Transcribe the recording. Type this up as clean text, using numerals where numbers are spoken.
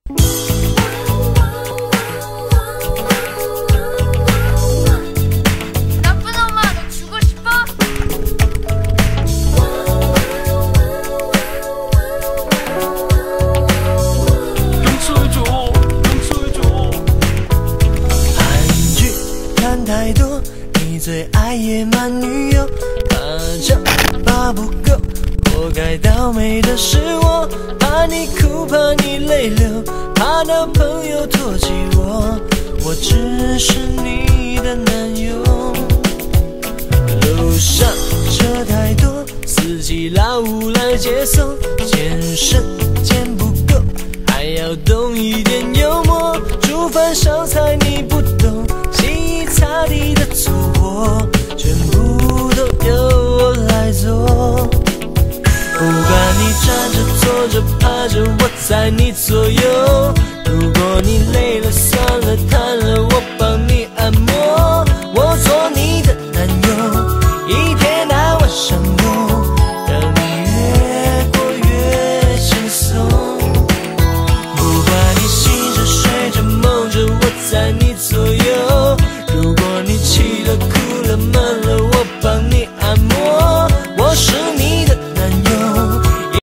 太多，你最爱野蛮女友，怕这把不够，活该倒霉的是我，怕你哭，怕你泪流，怕男朋友唾弃我，我只是你的男友。路上车太多，司机老五来接送，健身健不够，还要懂一点幽默，煮饭烧菜你不懂，擦地的粗活，全部都由我来做。不管你站着、坐着、趴着，我在你左右。如果你累了、酸了、瘫了，